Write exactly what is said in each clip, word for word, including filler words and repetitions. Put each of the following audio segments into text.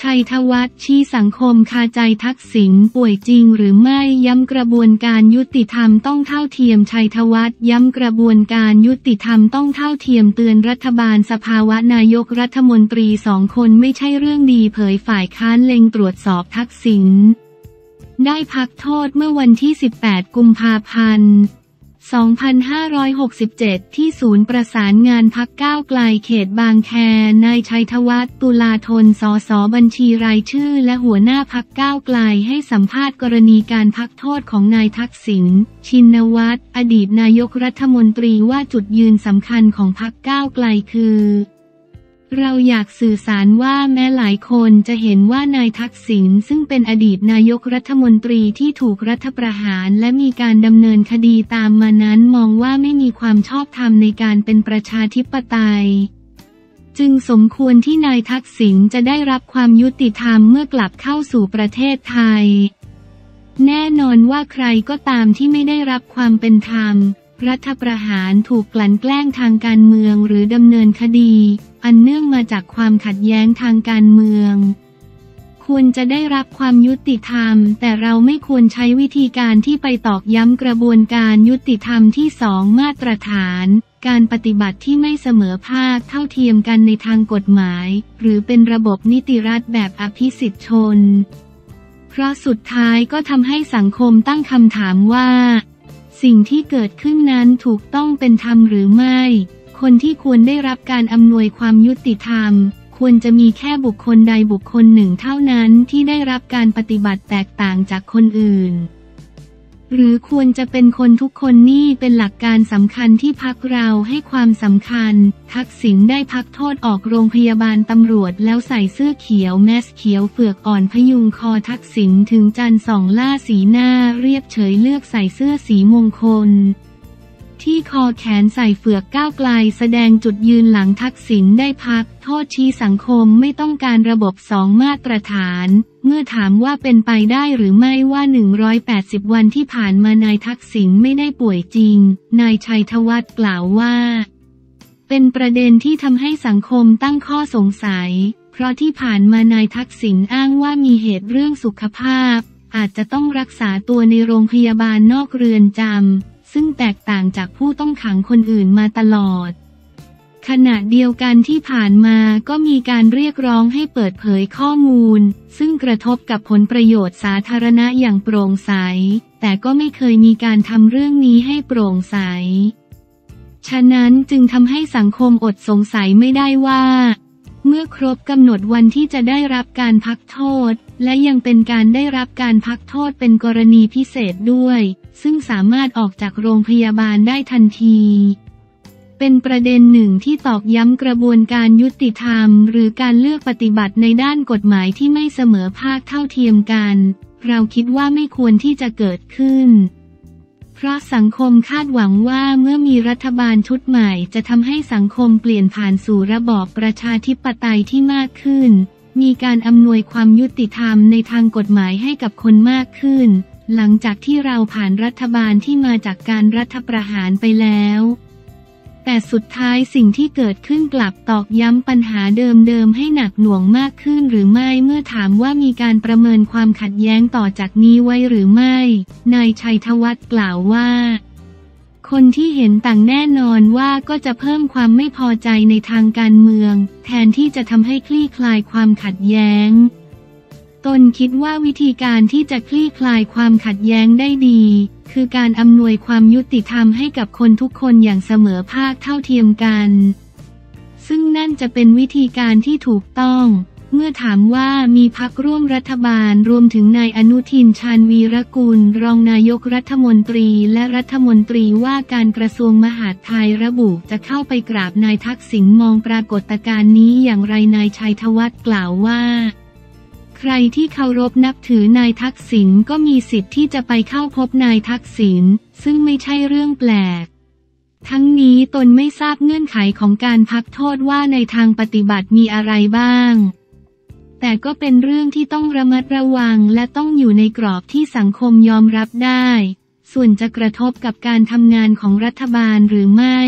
ชัยธวัฒน์ชี้สังคมคาใจทักษิณป่วยจริงหรือไม่ย้ำกระบวนการยุติธรรมต้องเท่าเทียมชัยธวัฒน์ย้ำกระบวนการยุติธรรมต้องเท่าเทียมเตือนรัฐบาลสภาวะนายกรัฐมนตรีสองคนไม่ใช่เรื่องดีเผยฝ่ายค้านเล็งตรวจสอบทักษิณได้พักโทษเมื่อวันที่สิบแปดกุมภาพันธ์สองพันห้าร้อยหกสิบเจ็ด ที่ศูนย์ประสานงานพรรคก้าวไกลเขตบางแค นายชัยธวัฒน์ ตุลาธน สส บัญชีรายชื่อและหัวหน้าพรรคก้าวไกลให้สัมภาษณ์กรณีการพักโทษของนายทักษิณ ชินวัตร อดีตนายกรัฐมนตรีว่าจุดยืนสำคัญของพรรคก้าวไกลคือเราอยากสื่อสารว่าแม้หลายคนจะเห็นว่านายทักษิณซึ่งเป็นอดีตนายกรัฐมนตรีที่ถูกรัฐประหารและมีการดำเนินคดีตามมานั้นมองว่าไม่มีความชอบธรรมในการเป็นประชาธิปไตยจึงสมควรที่นายทักษิณจะได้รับความยุติธรรมเมื่อกลับเข้าสู่ประเทศไทยแน่นอนว่าใครก็ตามที่ไม่ได้รับความเป็นธรรมรัฐประหารถูกกลั่นแกล้งทางการเมืองหรือดำเนินคดีอันเนื่องมาจากความขัดแย้งทางการเมืองควรจะได้รับความยุติธรรมแต่เราไม่ควรใช้วิธีการที่ไปตอกย้ำกระบวนการยุติธรรมที่สองมาตรฐานการปฏิบัติที่ไม่เสมอภาคเท่าเทียมกันในทางกฎหมายหรือเป็นระบบนิติรัฐแบบอภิสิทธิชนเพราะสุดท้ายก็ทำให้สังคมตั้งคำถามว่าสิ่งที่เกิดขึ้นนั้นถูกต้องเป็นธรรมหรือไม่คนที่ควรได้รับการอำนวยความยุติธรรมควรจะมีแค่บุคคลใดบุคคลหนึ่งเท่านั้นที่ได้รับการปฏิบัติแตกต่างจากคนอื่นหรือควรจะเป็นคนทุกคนนี่เป็นหลักการสำคัญที่พรรคเราให้ความสำคัญทักษิณได้พักโทษออกโรงพยาบาลตำรวจแล้วใส่เสื้อเขียวแมสเขียวเฟือกอ่อนพยุงคอทักษิณถึงจันทร์ส่องล่าสีหน้าเรียบเฉยเลือกใส่เสื้อสีมงคลที่คอแขนใส่เฟือกก้าวไกลแสดงจุดยืนหลังทักษิณได้พักโทษชี้สังคมไม่ต้องการระบบสองมาตรฐานเมื่อถามว่าเป็นไปได้หรือไม่ว่าหนึ่งร้อยแปดสิบวันที่ผ่านมานายทักษิณไม่ได้ป่วยจริงนายชัยธวัฒน์กล่าวว่าเป็นประเด็นที่ทำให้สังคมตั้งข้อสงสัยเพราะที่ผ่านมานายทักษิณอ้างว่ามีเหตุเรื่องสุขภาพอาจจะต้องรักษาตัวในโรงพยาบาลนอกเรือนจำซึ่งแตกต่างจากผู้ต้องขังคนอื่นมาตลอดขณะเดียวกันที่ผ่านมาก็มีการเรียกร้องให้เปิดเผยข้อมูลซึ่งกระทบกับผลประโยชน์สาธารณะอย่างโปร่งใสแต่ก็ไม่เคยมีการทำเรื่องนี้ให้โปร่งใสฉะนั้นจึงทำให้สังคมอดสงสัยไม่ได้ว่าเมื่อครบกำหนดวันที่จะได้รับการพักโทษและยังเป็นการได้รับการพักโทษเป็นกรณีพิเศษด้วยซึ่งสามารถออกจากโรงพยาบาลได้ทันทีเป็นประเด็นหนึ่งที่ตอกย้ำกระบวนการยุติธรรมหรือการเลือกปฏิบัติในด้านกฎหมายที่ไม่เสมอภาคเท่าเทียมกันเราคิดว่าไม่ควรที่จะเกิดขึ้นเพราะสังคมคาดหวังว่าเมื่อมีรัฐบาลชุดใหม่จะทำให้สังคมเปลี่ยนผ่านสู่ระบอบประชาธิปไตยที่มากขึ้นมีการอำนวยความยุติธรรมในทางกฎหมายให้กับคนมากขึ้นหลังจากที่เราผ่านรัฐบาลที่มาจากการรัฐประหารไปแล้วแต่สุดท้ายสิ่งที่เกิดขึ้นกลับตอกย้ำปัญหาเดิมๆให้หนักหน่วงมากขึ้นหรือไม่เมื่อถามว่ามีการประเมินความขัดแย้งต่อจากนี้ไว้หรือไม่นายชัยธวัฒน์กล่าวว่าคนที่เห็นต่างแน่นอนว่าก็จะเพิ่มความไม่พอใจในทางการเมืองแทนที่จะทำให้คลี่คลายความขัดแย้งตนคิดว่าวิธีการที่จะคลี่คลายความขัดแย้งได้ดีคือการอำนวยความยุติธรรมให้กับคนทุกคนอย่างเสมอภาคเท่าเทียมกันซึ่งนั่นจะเป็นวิธีการที่ถูกต้องเมื่อถามว่ามีพรรคร่วมรัฐบาลรวมถึงนายอนุทินชาญวีรกุลรองนายกรัฐมนตรีและรัฐมนตรีว่าการกระทรวงมหาดไทยระบุจะเข้าไปกราบนายทักษิณมองปรากฏการณ์นี้อย่างไรนายชัยธวัฒน์กล่าวว่าใครที่เคารพนับถือนายทักษิณก็มีสิทธิ์ที่จะไปเข้าพบนายทักษิณซึ่งไม่ใช่เรื่องแปลกทั้งนี้ตนไม่ทราบเงื่อนไขของการพักโทษว่าในทางปฏิบัติมีอะไรบ้างแต่ก็เป็นเรื่องที่ต้องระมัดระวังและต้องอยู่ในกรอบที่สังคมยอมรับได้ส่วนจะกระทบกับการทำงานของรัฐบาลหรือไม่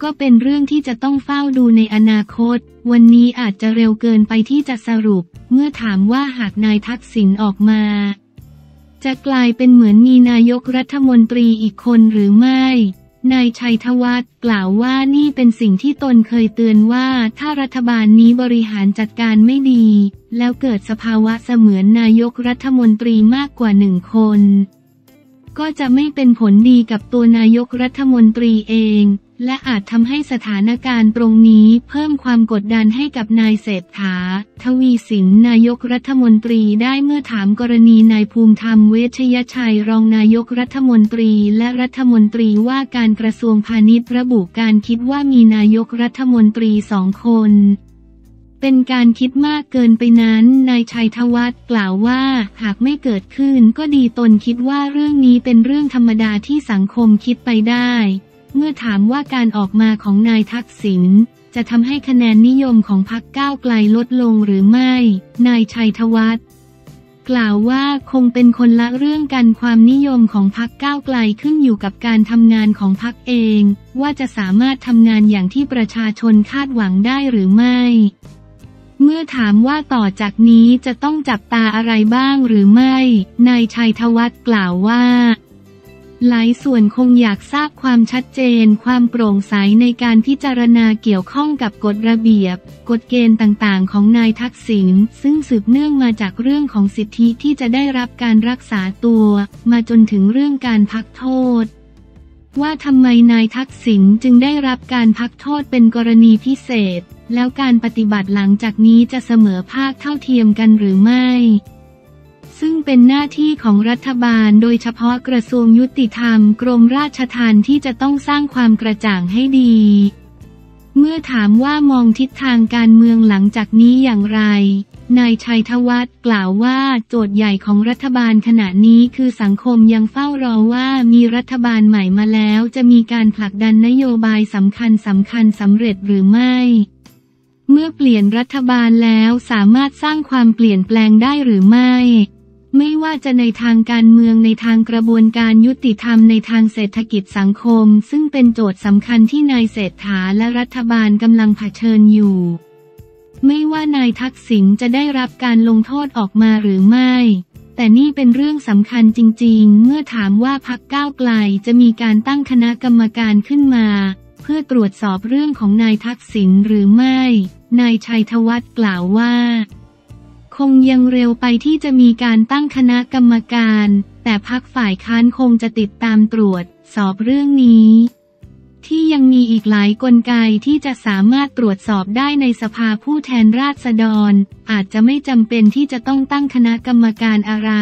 ก็เป็นเรื่องที่จะต้องเฝ้าดูในอนาคตวันนี้อาจจะเร็วเกินไปที่จะสรุปเมื่อถามว่าหากนายทักษิณออกมาจะกลายเป็นเหมือนมีนายกรัฐมนตรีอีกคนหรือไม่นายชัยธวัฒน์กล่าวว่านี่เป็นสิ่งที่ตนเคยเตือนว่าถ้ารัฐบาลนี้บริหารจัดการไม่ดีแล้วเกิดสภาวะเสมือนนายกรัฐมนตรีมากกว่าหนึ่งคนก็จะไม่เป็นผลดีกับตัวนายกรัฐมนตรีเองและอาจทำให้สถานการณ์ตรงนี้เพิ่มความกดดันให้กับนายเศรษฐาทวีสินนายกรัฐมนตรีได้เมื่อถามกรณีนายภูมิธรรมเวชยชัยรองนายกรัฐมนตรีและรัฐมนตรีว่าการกระทรวงพาณิชย์ระบุการคิดว่ามีนายกรัฐมนตรีสองคนเป็นการคิดมากเกินไปนั้นนายชัยธวัฒน์กล่าวว่าหากไม่เกิดขึ้นก็ดีตนคิดว่าเรื่องนี้เป็นเรื่องธรรมดาที่สังคมคิดไปได้เมื่อถามว่าการออกมาของนายทักษิณจะทำให้คะแนนนิยมของพรรคก้าวไกลลดลงหรือไม่นายชัยธวัฒน์กล่าวว่าคงเป็นคนละเรื่องกันความนิยมของพรรคก้าวไกลขึ้นอยู่กับการทำงานของพรรคเองว่าจะสามารถทำงานอย่างที่ประชาชนคาดหวังได้หรือไม่เมื่อถามว่าต่อจากนี้จะต้องจับตาอะไรบ้างหรือไม่นายชัยธวัฒน์กล่าวว่าหลายส่วนคงอยากทราบความชัดเจนความโปร่งใสในการพิจารณาเกี่ยวข้องกับกฎระเบียบกฎเกณฑ์ต่างๆของนายทักษิณซึ่งสืบเนื่องมาจากเรื่องของสิทธิที่จะได้รับการรักษาตัวมาจนถึงเรื่องการพักโทษว่าทำไมนายทักษิณจึงได้รับการพักโทษเป็นกรณีพิเศษแล้วการปฏิบัติหลังจากนี้จะเสมอภาคเท่าเทียมกันหรือไม่ซึ่งเป็นหน้าที่ของรัฐบาลโดยเฉพาะกระทรวงยุติธรรมกรมราชทัณฑ์ที่จะต้องสร้างความกระจ่างให้ดีเมื่อถามว่ามองทิศทางการเมืองหลังจากนี้อย่างไรนายชัยธวัฒน์กล่าวว่าโจทย์ใหญ่ของรัฐบาลขณะนี้คือสังคมยังเฝ้ารอว่ามีรัฐบาลใหม่มาแล้วจะมีการผลักดันนโยบายสำคัญสำคัญสำเร็จหรือไม่เมื่อเปลี่ยนรัฐบาลแล้วสามารถสร้างความเปลี่ยนแปลงได้หรือไม่ไม่ว่าจะในทางการเมืองในทางกระบวนการยุติธรรมในทางเศรษฐกิจสังคมซึ่งเป็นโจทย์สำคัญที่นายเศรษฐาและรัฐบาลกำลังเผชิญอยู่ไม่ว่านายทักษิณจะได้รับการลงโทษออกมาหรือไม่แต่นี่เป็นเรื่องสำคัญจริงๆเมื่อถามว่าพรรคก้าวไกลจะมีการตั้งคณะกรรมการขึ้นมาเพื่อตรวจสอบเรื่องของนายทักษิณหรือไม่นายชัยธวัฒน์กล่าวว่าคงยังเร็วไปที่จะมีการตั้งคณะกรรมการแต่พรรคฝ่ายค้านคงจะติดตามตรวจสอบเรื่องนี้ที่ยังมีอีกหลายกลไกที่จะสามารถตรวจสอบได้ในสภาผู้แทนราษฎรอาจจะไม่จำเป็นที่จะต้องตั้งคณะกรรมการอะไร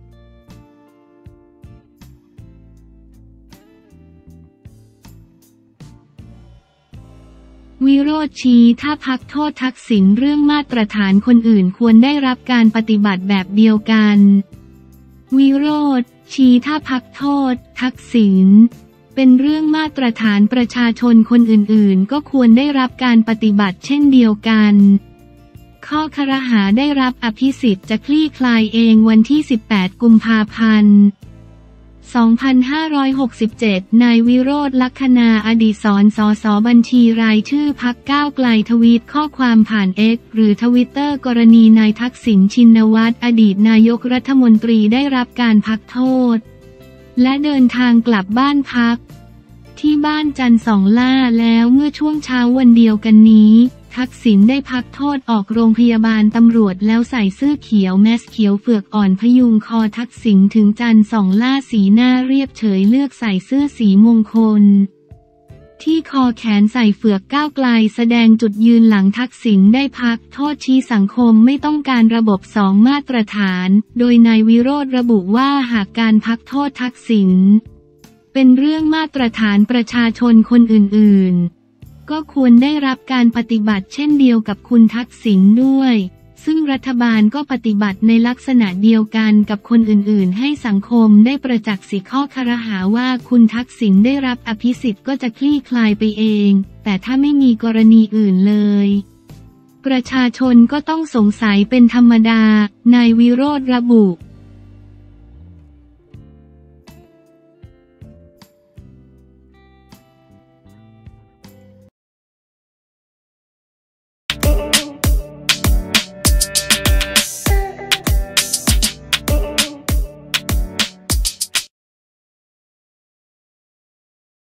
วิโรจน์ชี้ถ้าพักโทษทักษิณเรื่องมาตรฐานคนอื่นควรได้รับการปฏิบัติแบบเดียวกันวิโรจน์ชี้ถ้าพักโทษทักษิณเป็นเรื่องมาตรฐานประชาชนคนอื่นๆก็ควรได้รับการปฏิบัติเช่นเดียวกันข้อครหาได้รับอภิสิทธิ์จะคลี่คลายเองวันที่สิบแปดกุมภาพันธ์สองพันห้าร้อยหกสิบเจ็ด นายวิโรจน์ ลัคนาอดีศร สส บัญชีรายชื่อพรรคก้าวไกลทวีตข้อความผ่าน เอ็กซ์ หรือทวิตเตอร์กรณีนายทักษิณ ชินวัตร อดีตนายกรัฐมนตรีได้รับการพักโทษและเดินทางกลับบ้านพักที่บ้านจันทร์สองล่าแล้วเมื่อช่วงเช้าวันเดียวกันนี้ทักษิณได้พักโทษออกโรงพยาบาลตำรวจแล้วใส่เสื้อเขียวแมสเขียวเฟือกอ่อนพยุงคอทักษิณถึงจันทร์สองล่าสีหน้าเรียบเฉยเลือกใส่เสื้อสีมงคลที่คอแขนใส่เฟือกก้าวไกลแสดงจุดยืนหลังทักษิณได้พักโทษชี้สังคมไม่ต้องการระบบสองมาตรฐานโดยนายวิโรจน์ระบุว่าหากการพักโทษทักษิณเป็นเรื่องมาตรฐานประชาชนคนอื่นๆก็ควรได้รับการปฏิบัติเช่นเดียวกับคุณทักษิณด้วยซึ่งรัฐบาลก็ปฏิบัติในลักษณะเดียวกันกับคนอื่นๆให้สังคมได้ประจักษ์สิข้อครหาว่าคุณทักษิณได้รับอภิสิทธิ์ก็จะคลี่คลายไปเองแต่ถ้าไม่มีกรณีอื่นเลยประชาชนก็ต้องสงสัยเป็นธรรมดานายวิโรจน์ระบุ